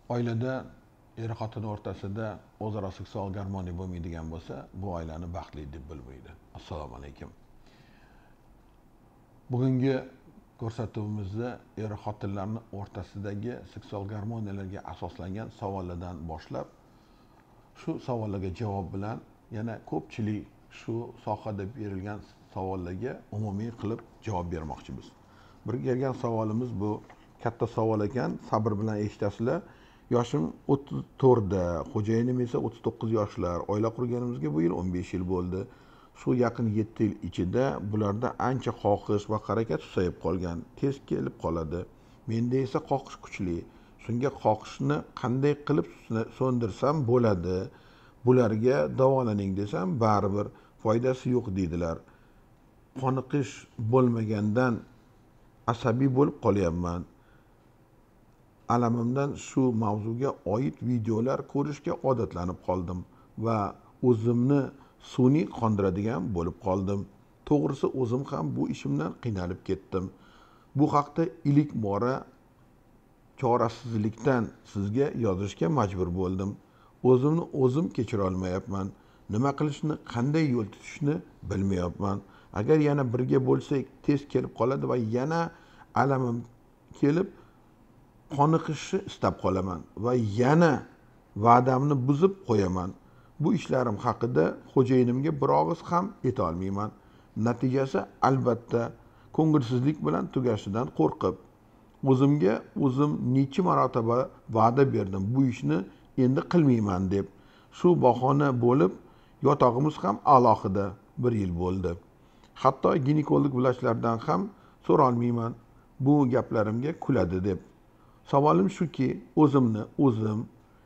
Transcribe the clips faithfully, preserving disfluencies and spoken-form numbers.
oilada er xotin o'rtasida o'zaro seksual garmoniya bo'lmaydigan bo'lsa, bu oilani baxtli deb bilmaydi. Assalomu alaykum. Bugungi ko'rsatuvimizda er xotinlarning o'rtasidagi seksual garmoniyalarga asoslangan savollardan boshlab, shu savollarga javob bilan yana ko'pchilik shu sohada berilgan savollarga umumiy qilib javob bermoqchimiz. Bir kelgan savolimiz bu katta savol ekan, sabr bilan eshitasizlar. Yoshim o'ttiz to'rtda, xo'jayinim esa o'ttiz to'qqiz yoshlar. Oila qurganimizga bu yil o'n besh yil bo'ldi. Shu yaqin yetti yil ichida bularda ancha xohish va harakat susayib qolgan, tez kelib qoladi. Menda esa xohish kuchli. Shunga xohishni qanday qilib so'ndirsam bo'ladi? Bularga davolaning desam, baribir foydasi yo'q deydilar. Qoniqish bo'lmagandan asabiy bo'lib qolyapman. Alamimdan shu mavzuga oid videolar ko'rishga odatlanib qoldim va o'zimni sun'iy qondiradigan bo'lib qoldim. To'g'risi o'zim ham bu ishimdan qiynalib ketdim. Bu haqda ilk bora chorasizlikdan sizga yozishga majbur bo'ldim. O'zimni o'zim kechira olmayapman. Nima qilishni, qanday yo'l tutishni bilmayapman. Agar yana birga bo'lsak, tez kelib qoladi va yana alamim kelib qoniqishni istab qolaman va yana va'damni buzib qo'yaman. Bu ishlarim haqida xo'jayinimga bir og'iz ham ayta olmayman. Natijasi albatta ko'ngilsizlik bilan tugashidan qo'rqib, o'zimga o'zim necha marotaba va'da berdim bu ishni endi qilmayman deb. Shu bahona bo'lib yotog'imiz ham alohida bir yil bo'ldi. Hatto ginekolog vrachlardan ham so'ra olmayman. Bu gaplarimga kuladi deb. Savolim shuki, o'zimni o'zim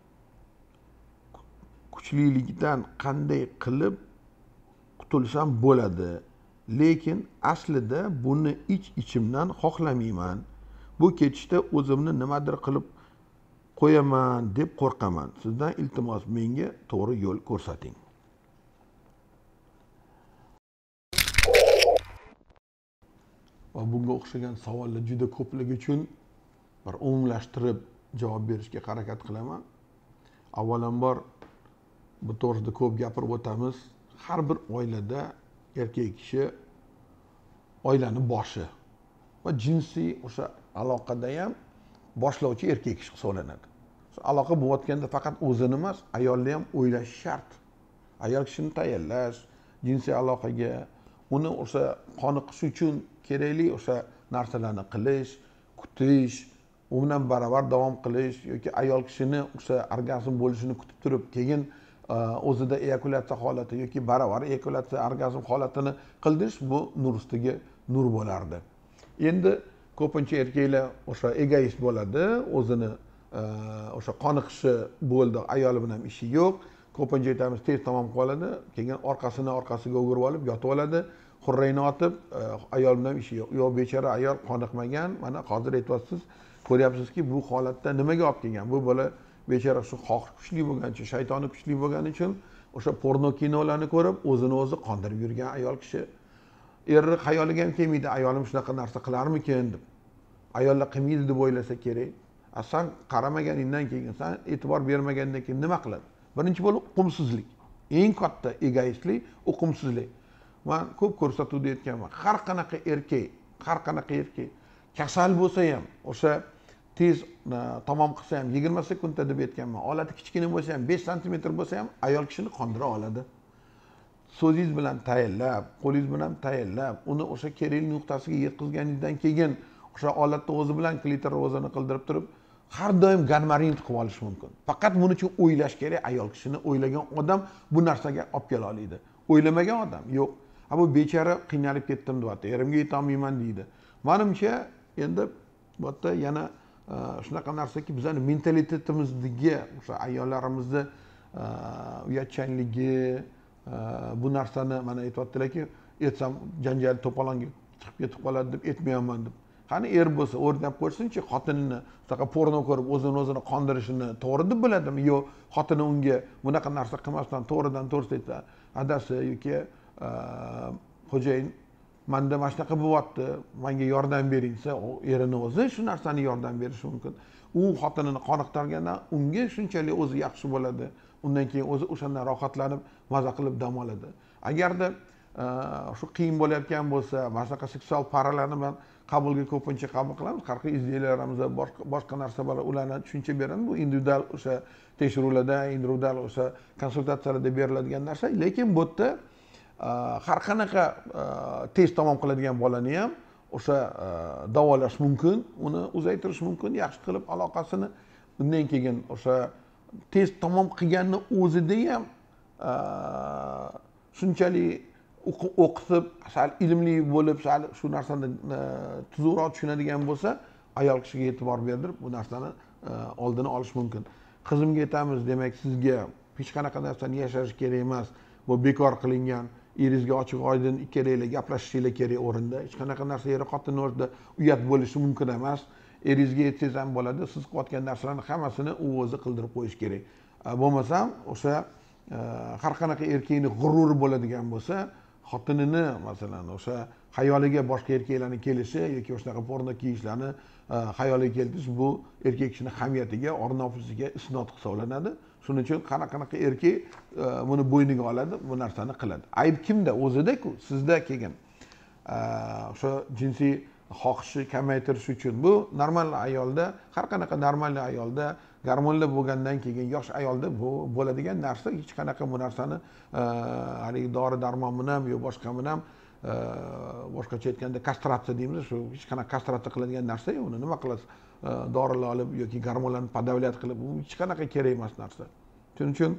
kuchlilikdan qanday qilib qutulsam bo'ladi? Lekin aslida buni ich-ichimdan xohlamayman. Bu ketishda o'zimni nimadir qilib qo'yaman deb qo'rqaman. Sizdan iltimos, menga to'g'ri yo'l ko'rsating. Va bunga o'xshagan savollar juda ko'pligi uchun bir umumlashtirib javob berishga harakat qilaman. Avvalambor bu to'g'risida ko'p gapirib o'tamiz. Har bir oilada erkak kishi oilaning boshi va jinsiy o'sha aloqada ham boshlovchi erkak kishi hisoblanadi. Aloqa bo'layotganda faqat o'zini emas, ayolni ham o'ylash shart. Ayol kishini tayyorlash, jinsiy aloqaga uni o'sha qoniqish uchun kerakli o'sha narsalarni qilish, kutish, u bilan baravar davom qilish yoki ayol kishini o'sha orgazm bo'lishini kutib turib, keyin o'zida eyakulyatsiya holati yoki baravar eyakulyatsiya orgazm holatini qildirish, bu nur ustiga nur bo'lardi. Endi ko'pincha erkaklar o'sha egoist bo'ladi, o'zini o'sha qoniqishi bo'ldi, ayoli bilan ishi yo'q. Ko'pincha aytamiz, tez tamom qoladi, keyin orqasini orqasiga o'girib olib yotib oladi, xurrayni otib, ayol bilan ishi yo'q. Yo bechora ayol qoniqmagan, mana hozir aytyapsiz, ko'ryapsizki, bu holatda nimaga olib kelgan? Bu bola bechora shu xohish kuchli bo'lgancha, shaytoni kuchli bo'lgani uchun o'sha porno kinolarni ko'rib, o'zini o'zi qondirib yurgan ayol kishi. Erni xayoliga ham kelmaydi, ayolim shunaqa narsa qilarmikin deb. Ayollar qilmaydi deb o'ylasa kerak. San qaramaganingdan keyin, san e'tibor bermagandan keyin nima qiladi? Birinchi bo'lib uqumsizlik. Eng katta egoistlik uqumsizlik. Men ko'p ko'rsatuvda aytganman, har qanaqa erkak, har qanaqa erkak kasal bo'lsa ham, o'sha tez tamom qilsa ham yigirma sekundda deb aytganman. Olati kichkina bo'lsa ham, besh santimetr bo'lsa ham ayol kishini qondira oladi. So'zingiz bilan tayyorlab, qo'lingiz bilan tayyorlab, uni o'sha kerakli nuqtasiga yetkazganingizdan keyin o'sha olatda o'zi bilan klitoris o'zini qildirib turib, har doim garmarin qilib olish mumkin. Faqat buning uchun o'ylash kerak. Ayol kishini o'ylagan odam bu narsaga olib kela oladi. O'ylamagan odam yo'q. Ha bu bechora qiynalib ketdim deyapti. Erimga yeta olmayman deydi. Menimcha endi bu yerda yana shunaqa narsaki, bizning mentalitetimizga, o'sha ayollarimizni uyatchanligi, bu narsani mana aytyaptilarki, aytsam janjal to'polonga chiqib ketib qoladi deb aytmayman deb. Qani er bo'lsa o'rganib qo'ysinchi, xotinini shunaqa porno ko'rib o'zini o'zini qondirishini to'g'ri deb biladimi? Yo'q, xotini unga bunaqa narsa qilmasdan to'g'ridan to'g'ri aytsa, adasi yoki xo'jayin, menda mana shunaqa bo'lyapti, menga yordam bering desa, erini o'zi shu narsani yordam berishi mumkin. u xotinini qoniqtirgandan unga shunchalik o'zi yaxshi bo'ladi. Undan keyin o'zi o'shandan rohatlanib, maza qilib dam oladi. Agarda shu qiyin bo'layotgan bo'lsa, mana shunaqa seksual paralarni men qabulga ko'pincha qabul qilamiz. Qarqi izlaylarimizda boshqa boshqa narsalar ularni tushuncha beramiz. Bu individual o'sha tekshiruvlarda, individual o'sha konsultatsiyalarda beriladigan narsa, lekin bu yerda har qanaqa tez tamom qiladigan bolani ham o'sha davolash mumkin, uni uzaytirish mumkin, yaxshi qilib aloqasini. Undan keyin o'sha tez tamom qilganni o'zida ham shunchalik o'qitib, sal ilmli bo'lib, sal shu narsani tuzukroq tushunadigan bo'lsa, ayol kishiga e'tibor berdirib, bu narsani oldini olish mumkin. Qizimga aytamiz, demak, sizga hech qanaqa narsani yashash kerak emas. Bu bekor qilingan, eringizga ochiq oydin ikkalanglar gaplashishinglar kerak o'rinda. Hech qanaqa narsa eri xotinning o'rtasida uyat bo'lishi mumkin emas. Eringizga aytsangiz ham bo'ladi, siz qilayotgan narsalarning hammasini u o'zi qildirib qo'yish kerak. Bo'lmasam, o'sha har qanaqa erkakning g'ururi bo'ladigan bo'lsa, xotinini masalan o'sha xayoliga boshqa erkaklarning kelishi yoki o'shaqa porno kiyishlarni xayoliga keltirish, bu erkak kishining hamiyatiga, or-nofusiga isnot hisoblanadi. Shuning uchun qanaqa erkak buni bo'yniga oladi, bu narsani qiladi. Ayb kimda? O'zida-ku, sizda kelgan. O'sha jinsiy xohishni kamaytirish uchun bu normal ayolda, har qanaqa normal ayolda, gormonlar bo'lgandan keyin yosh ayolda bu bo'ladigan narsa. Hech qanaqa bu narsani haligi dori darmon bilan yo boshqa bilan boshqacha aytganda kastratsiya deymiz, shu hech qanaqa kastratsiya qiladigan narsa yo'q. Uni nima qilasiz? Dorilar olib yoki gormonlarni podavlyat qilib, bu hech qanaqa kerak emas narsa. Shuning uchun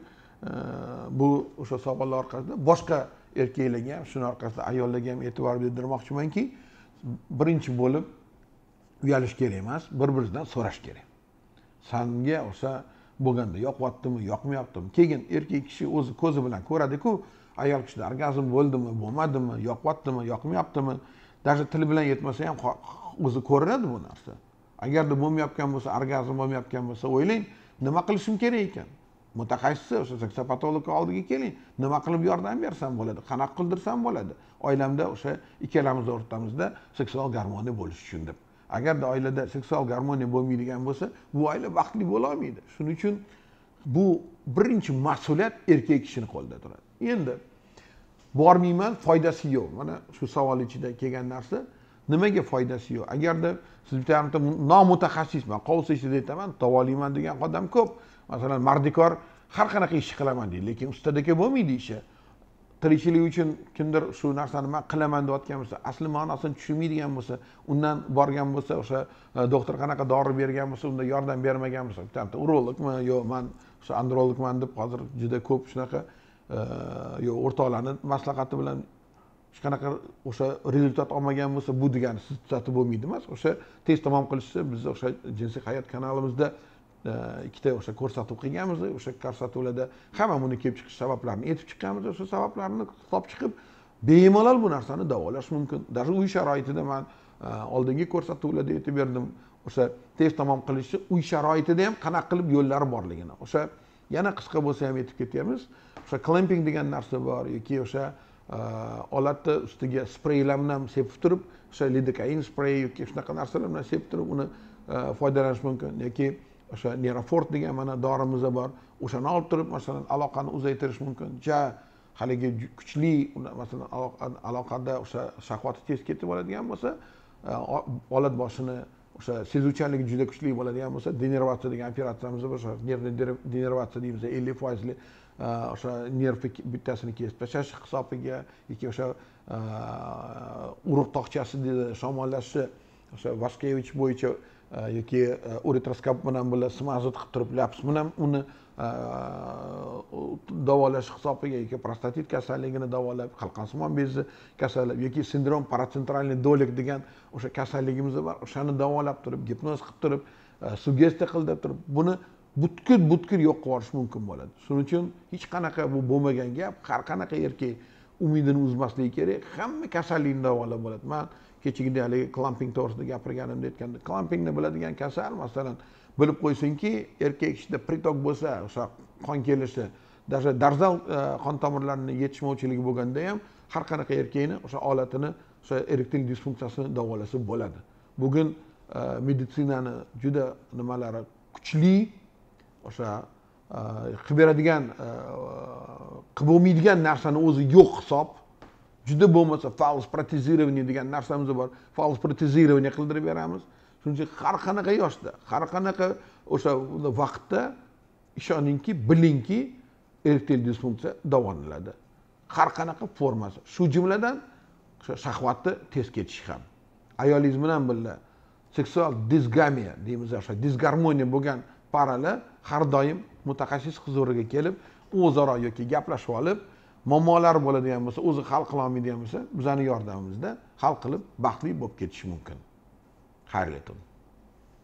bu o'sha savollar orqasida boshqa erkaklarga ham, shuning orqasida ayollarga ham e'tibor berdirmoqchimanki, birinchi bo'lib uyalish kerak emas, bir-biridan so'rash kerak. Sanga o'sha bo'lganda yoqyaptimi, yoqmayaptimi? Keyin erkak kishi o'zi ko'zi bilan ko'radi-ku, ayol kishida orgazm bo'ldimi, bo'lmadimi, yoqyaptimi, yoqmayaptimi? Даже til bilan yetmasa ham o'zi ko'radi bu narsa. Agarda bo'lmayotgan bo'lsa, orgazm bo'lmayotgan bo'lsa, o'ylang, nima qilishim kerak ekan? Mutaxassis o'sha seksopatolog oldiga keling, nima qilib yordam bersam bo'ladi, qanaqa qildirsam bo'ladi. Oilamda o'sha ikkalamiz o'rtamizda seksual garmoniya bo'lishi uchun deb. Agarda oilada seksual garmoniya bo'lmaydigan bo'lsa, bu oila baxtli bo'la olmaydi. Shuning uchun bu birinchi mas'uliyat erkak kishining qo'lida turadi. Endi bormayman, foydasi yo'q. Mana shu savol ichida kelgan narsa, nimaga foydasi yo'q? Agarda siz bitta nomutaxassisman, qovsa ichida aytaman, davolayman degan odam ko'p. Masalan, mardikor har qanaqa ish qilaman deydi, lekin ustadagi bo'lmaydi ishi. Tirikchilik uchun kimdir shu narsani men qilaman deyotgan bo'lsa, asli ma'nosini tushunmaydigan bo'lsa, undan borgan bo'lsa, o'sha doktor qanaqa dori bergan bo'lsa, unda yordam bermagan bo'lsa, bitta urologmi, yo'q, men o'sha andrologman deb hozir juda ko'p shunaqa yo'q o'rtoqlarning maslahati bilan hech qanaqa o'sha rezultat olmagan bo'lsa, bu degani siz tuzatib bo'lmaydi emas. O'sha tez tamom qilishsa, biz o'sha jinsiy hayot kanalimizda ikkita o'sha ko'rsatuv qilganmiz. O'sha ko'rsatuvlarda hamma buni kelib chiqish sabablarini aytib chiqqanmiz. O'sha sabablarni hisob chiqib, bemalol bu narsani davolash mumkin. Даже uy sharoitida men oldingi ko'rsatuvlarda aytib berdim. O'sha tez tamom qilishni uy sharoitida ham qanaqa qilib yo'llari borligini. O'sha yana qisqa bo'lsa ham aytib ketyapmiz. O'sha clamping degan narsa bor yoki o'sha olatni ustiga spreylar bilan sepib turib, o'sha lidokain sprey yoki shunaqa narsalar bilan sepib turib uni foydalanish mumkin. Yoki o'sha Nerofort degan mana dorimiz bor. O'shani olib turib, masalan, aloqani uzaytirish mumkin. Ja haligi kuchli, masalan, aloqada o'sha shahvati tez ketib oladigan bo'lsa, olat boshini o'sha sezuvchanligi juda kuchli bo'ladigan bo'lsa, denervatsiya degan operatsiyamiz bor. O'sha nervni denervatsiya deymiz, ellik foizli o'sha nerv bittasini kesib tashlash hisobiga yoki o'sha urug' tog'chasini shamollashishi, o'sha Vaskevich bo'yicha yoki uretroskop bilan bular smazut qilib turib, laps bilan uni davolash hisobiga yoki prostatit kasalligini davolab, qalqonsimon bezi kasallab yoki sindrom parasentralniy dolik degan o'sha kasalligimiz bor. O'shani davolab turib, gipnoz qilib turib, suggestiya qilib turib, buni butkul-butkul yo'q qilish mumkin bo'ladi. Shuning uchun hech qanaqa bu bo'lmagan gap, har qanaqa erkak umidini uzmasligi kerak. Hamma kasallikni davolab bo'ladi. Men kechagina haligi clamping to'g'risida gapirganimda aytganda, clampingni biladigan kasal, masalan, bilib qo'ysinki, erkak kishida pritok bo'lsa, o'sha qon kelishi, даже darzal qon tomirlarining yetishmovchiligi bo'lganda ham har qanaqa erkakni o'sha holatini, o'sha erektil disfunksiyasini davolasa bo'ladi. Bugun meditsinani juda nimalari kuchli, o'sha qilib beradigan, qilib bo'lmaydigan narsani o'zi yo'q hisob. Juda bo'lmasa fals protezирование degan narsamiz bor. Fals protezирование qildirib beramiz. Shuning uchun har qanaqa yoshda, har qanaqa o'sha vaqtda ishoningki, bilingki, erektil disfunksiya davolanadi. Har qanaqa formasi. Shu jumladan o'sha shahvatni tez ketishi ham. Ayolingiz bilan birga seksual disgamiya deymiz, o'sha disgarmoniya bo'lgan paralar har doim mutaxassis huzuriga kelib, o'zaro yoki gaplashib olib, muammolar bo'ladigan bo'lsa, o'zi hal qila olmaydigan bo'lsa, bizning yordamimizda hal qilib baxtli bo'lib ketishi mumkin. Xayrli tun.